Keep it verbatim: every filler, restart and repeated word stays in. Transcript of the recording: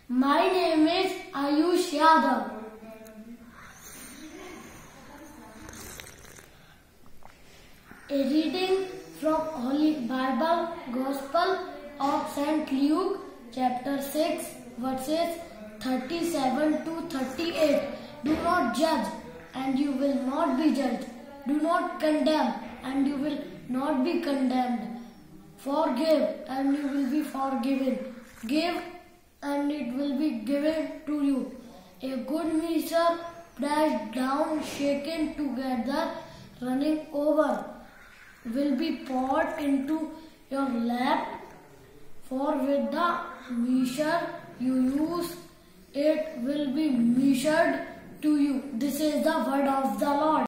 My name is Ayush Yadav. A reading from Holy Bible, Gospel of Saint Luke, chapter six, verses thirty-seven to thirty-eight. Do not judge, and you will not be judged. Do not condemn, and you will not be condemned. Forgive, and you will be forgiven. Give, and it will be given to you. A good measure, pressed down, shaken together, running over, will be poured into your lap. For with the measure you use, it will be measured to you. This is the word of the Lord.